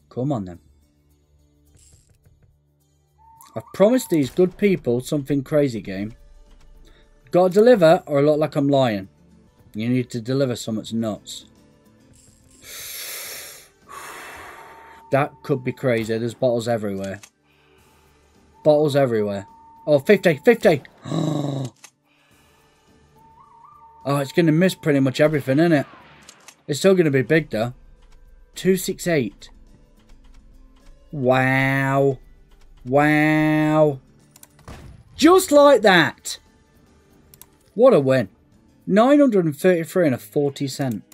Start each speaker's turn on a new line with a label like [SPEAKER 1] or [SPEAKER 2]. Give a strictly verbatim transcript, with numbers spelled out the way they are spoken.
[SPEAKER 1] Come on then. I've promised these good people something crazy, game. Gotta deliver or I look like I'm lying. You need to deliver something nuts. That could be crazy. There's bottles everywhere. Bottles everywhere. Oh, fifty, fifty. Oh, it's going to miss pretty much everything, isn't it? It's still going to be big, though. two sixty-eight. Wow. Wow. Just like that. What a win. nine hundred thirty-three and a forty cent.